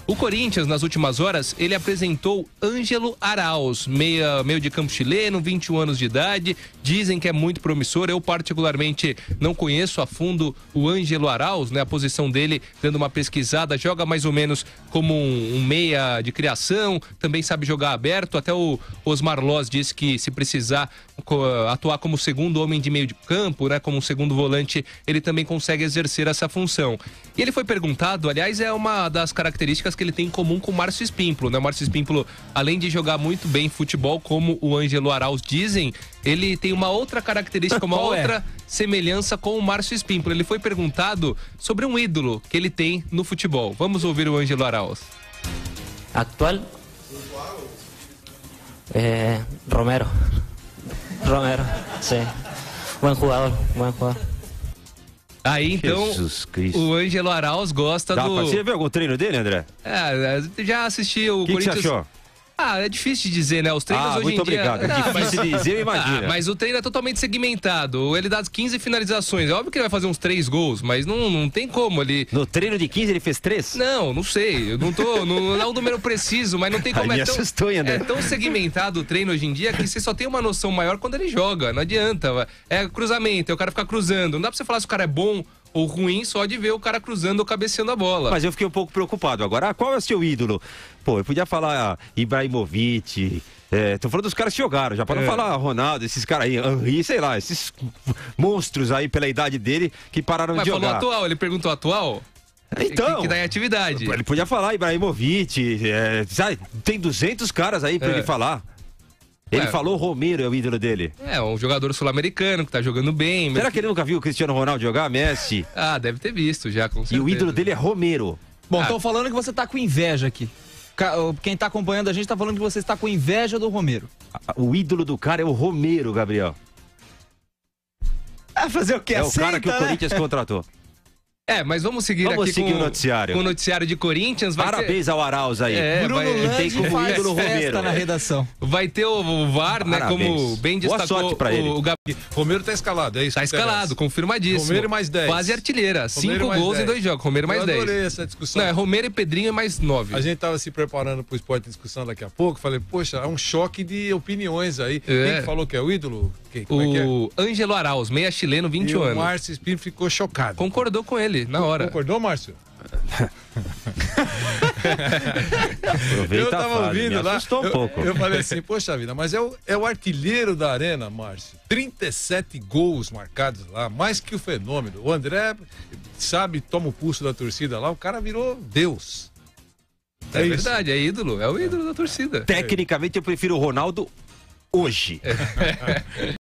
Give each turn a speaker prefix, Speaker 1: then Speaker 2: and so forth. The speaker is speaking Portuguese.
Speaker 1: O Corinthians, nas últimas horas, ele apresentou Ângelo Arauz, meio de campo chileno, 21 anos de idade. Dizem que é muito promissor. Eu, particularmente, não conheço a fundo o Ângelo Arauz, né? A posição dele, dando uma pesquisada, joga mais ou menos como um meia de criação, também sabe jogar aberto. Até o Osmar Loz disse que se precisar atuar como segundo homem de meio de campo, né? Como um segundo volante, ele também consegue exercer essa função. E ele foi perguntado, aliás, é uma das características que ele tem em comum com o Márcio Spímpolo, né? O Márcio Spímpolo, além de jogar muito bem futebol, como o Ângelo Arauz dizem, ele tem uma outra característica, uma outra semelhança com o Márcio Spímpolo. Ele foi perguntado sobre um ídolo que ele tem no futebol. Vamos ouvir o Ângelo Arauz.
Speaker 2: Actual? Romero, sim. Bom jogador.
Speaker 1: Aí, então, o Ângelo Arauz gosta do...
Speaker 3: Você viu algum treino dele, André?
Speaker 1: Já assisti o Corinthians...
Speaker 3: O que você achou?
Speaker 1: É difícil de dizer, né? Os treinos hoje em dia...
Speaker 3: muito obrigado. É difícil de dizer, imagina.
Speaker 1: Mas o treino é totalmente segmentado. Ele dá 15 finalizações. É óbvio que ele vai fazer uns 3 gols, mas não tem como ele...
Speaker 3: No treino de 15 ele fez 3?
Speaker 1: Não sei. Eu não é um número preciso, mas não tem como.
Speaker 3: Aí me assustou, André.
Speaker 1: É tão segmentado o treino hoje em dia que você só tem uma noção maior quando ele joga. Não adianta. É cruzamento, é o cara ficar cruzando. Não dá pra você falar se o cara é bom ou ruim só de ver o cara cruzando ou cabeceando a bola.
Speaker 3: Mas eu fiquei um pouco preocupado. Agora, qual é o seu ídolo? Pô, eu podia falar Ibrahimovic, tô falando dos caras que jogaram, já para não falar Ronaldo, esses caras aí, Henry, sei lá, esses monstros aí pela idade dele que pararam de jogar.
Speaker 1: Mas falou atual, ele perguntou atual?
Speaker 3: Então,
Speaker 1: que tá em atividade.
Speaker 3: Ele podia falar Ibrahimovic, sabe, tem 200 caras aí pra ele falar. Ele falou Romero é o ídolo dele.
Speaker 1: Um jogador sul-americano que tá jogando bem.
Speaker 3: Será que ele nunca viu o Cristiano Ronaldo jogar? Messi?
Speaker 1: Deve ter visto já, com certeza.
Speaker 3: E o ídolo dele é Romero.
Speaker 4: Bom, estão falando que você tá com inveja aqui. Quem tá acompanhando a gente tá falando que você está com inveja do Romero.
Speaker 3: O ídolo do cara é o Romero, Gabriel.
Speaker 4: Fazer o quê?
Speaker 3: É o cara que o Corinthians contratou.
Speaker 1: Mas vamos seguir aqui
Speaker 3: com o noticiário.
Speaker 1: Com o noticiário de Corinthians.
Speaker 3: Parabéns ao Arauz aí.
Speaker 4: Bruno Landi
Speaker 3: tem como
Speaker 4: faz
Speaker 3: ídolo Romero
Speaker 4: na redação.
Speaker 1: Vai ter o VAR, né? Como bem destacou.
Speaker 3: Boa sorte pra ele.
Speaker 1: O Gabi.
Speaker 5: Romero tá escalado, é isso?
Speaker 1: Tá escalado, confirmadíssimo.
Speaker 5: Romero mais 10.
Speaker 1: Quase artilheira. 5 gols em 2 jogos. Romero mais 10.
Speaker 5: Eu adorei essa discussão.
Speaker 1: Não, é Romero e Pedrinho é mais 9.
Speaker 5: A gente tava se preparando pro Esporte de Discussão daqui a pouco. Falei, poxa, é um choque de opiniões aí. Quem que falou que é o ídolo?
Speaker 1: O Ângelo Arauz, meia chileno, 21 anos.
Speaker 5: O Márcio Spímpolo ficou chocado.
Speaker 1: Concordou com ele, na hora.
Speaker 5: Concordou, Márcio?
Speaker 3: Eu
Speaker 5: tava ouvindo lá.
Speaker 3: Um pouco.
Speaker 5: Eu falei assim, poxa vida, mas é o artilheiro da Arena, Márcio. 37 gols marcados lá, mais que o fenômeno. O André, sabe, toma o pulso da torcida lá, o cara virou Deus.
Speaker 1: É verdade, é ídolo, é o ídolo da torcida.
Speaker 3: Tecnicamente eu prefiro o Ronaldo hoje.